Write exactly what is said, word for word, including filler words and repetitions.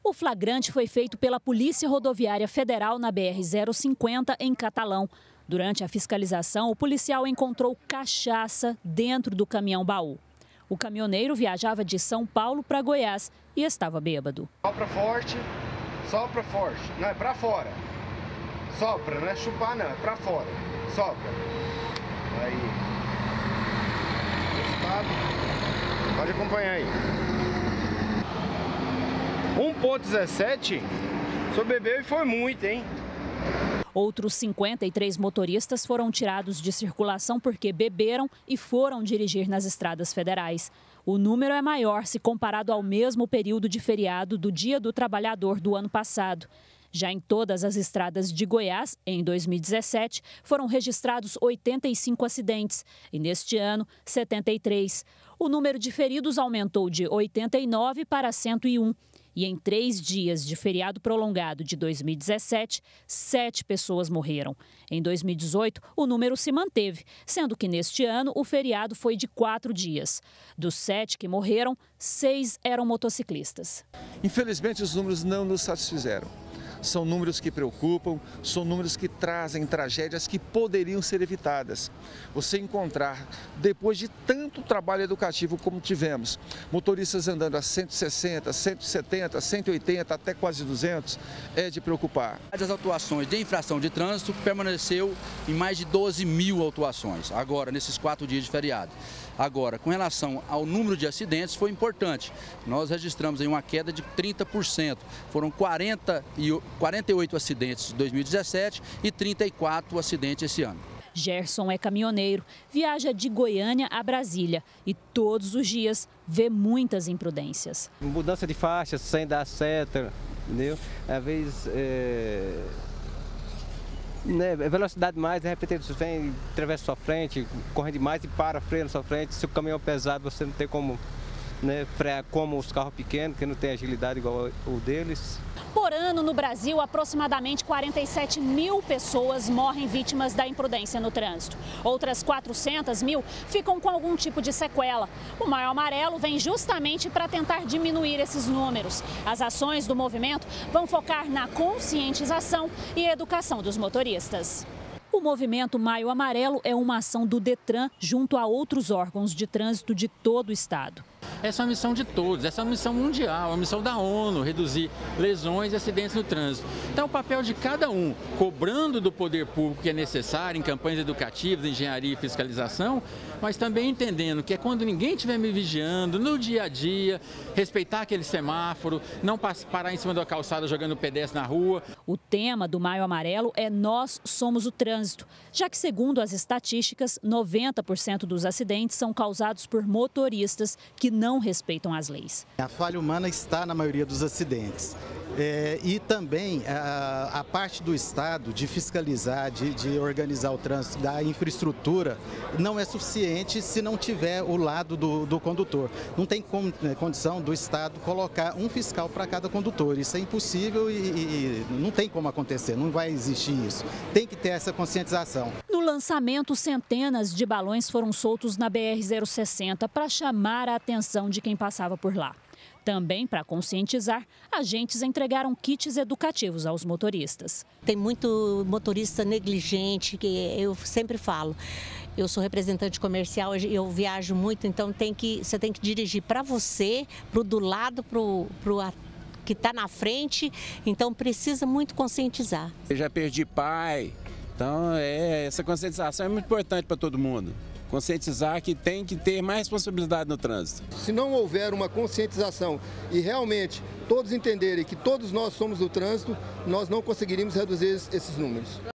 O flagrante foi feito pela Polícia Rodoviária Federal na B R zero cinquenta, em Catalão. Durante a fiscalização, o policial encontrou cachaça dentro do caminhão-baú. O caminhoneiro viajava de São Paulo para Goiás e estava bêbado. Sopra forte, sopra forte. Não, é para fora. Sopra, não é chupar não, é para fora. Sopra. Aí. Estado. Pode acompanhar aí. um ponto dezessete, só bebeu e foi muito, hein? Outros cinquenta e três motoristas foram tirados de circulação porque beberam e foram dirigir nas estradas federais. O número é maior se comparado ao mesmo período de feriado do Dia do Trabalhador do ano passado. Já em todas as estradas de Goiás, em dois mil e dezessete, foram registrados oitenta e cinco acidentes e, neste ano, setenta e três. O número de feridos aumentou de oitenta e nove para cento e um. E em três dias de feriado prolongado de dois mil e dezessete, sete pessoas morreram. Em dois mil e dezoito, o número se manteve, sendo que neste ano o feriado foi de quatro dias. Dos sete que morreram, seis eram motociclistas. Infelizmente, os números não nos satisfizeram. São números que preocupam, são números que trazem tragédias que poderiam ser evitadas. Você encontrar, depois de tanto trabalho educativo como tivemos, motoristas andando a cento e sessenta, cento e setenta, cento e oitenta, até quase duzentos, é de preocupar. As autuações de infração de trânsito permaneceu em mais de doze mil autuações, agora, nesses quatro dias de feriado. Agora, com relação ao número de acidentes, foi importante. Nós registramos aí uma queda de trinta por cento. Foram quarenta e oito acidentes em dois mil e dezessete e trinta e quatro acidentes esse ano. Gerson é caminhoneiro, viaja de Goiânia a Brasília e todos os dias vê muitas imprudências. Mudança de faixa sem dar seta, entendeu? Às vezes, é... né, velocidade mais, de repente você vem, atravessa sua frente, corre demais e para, freia na sua frente. Se o caminhão é pesado, você não tem como, né, frear como os carros pequenos, que não tem agilidade igual o deles. Por ano, no Brasil, aproximadamente quarenta e sete mil pessoas morrem vítimas da imprudência no trânsito. Outras quatrocentas mil ficam com algum tipo de sequela. O Maio Amarelo vem justamente para tentar diminuir esses números. As ações do movimento vão focar na conscientização e educação dos motoristas. O movimento Maio Amarelo é uma ação do Detran junto a outros órgãos de trânsito de todo o estado. Essa é uma missão de todos, essa é uma missão mundial, uma missão da ONU, reduzir lesões e acidentes no trânsito. Então, o papel de cada um, cobrando do poder público que é necessário em campanhas educativas, engenharia e fiscalização, mas também entendendo que é quando ninguém estiver me vigiando, no dia a dia, respeitar aquele semáforo, não parar em cima da calçada jogando o pedestre na rua. O tema do Maio Amarelo é Nós Somos o Trânsito, já que, segundo as estatísticas, noventa por cento dos acidentes são causados por motoristas que não respeitam as leis. A falha humana está na maioria dos acidentes. É, e também a, a parte do Estado de fiscalizar, de, de organizar o trânsito, da infraestrutura, não é suficiente se não tiver o lado do, do condutor. Não tem com, é, condição do Estado colocar um fiscal para cada condutor. Isso é impossível e, e não tem como acontecer, não vai existir isso. Tem que ter essa conscientização. No lançamento, centenas de balões foram soltos na B R zero sessenta para chamar a atenção de quem passava por lá. Também, para conscientizar, agentes entregaram kits educativos aos motoristas. Tem muito motorista negligente, que eu sempre falo. Eu sou representante comercial, eu viajo muito, então tem que, você tem que dirigir para você, para o do lado, para o que está na frente. Então precisa muito conscientizar. Eu já perdi pai, então é, essa conscientização é muito importante para todo mundo. Conscientizar que tem que ter mais responsabilidade no trânsito. Se não houver uma conscientização e realmente todos entenderem que todos nós somos do trânsito, nós não conseguiríamos reduzir esses números.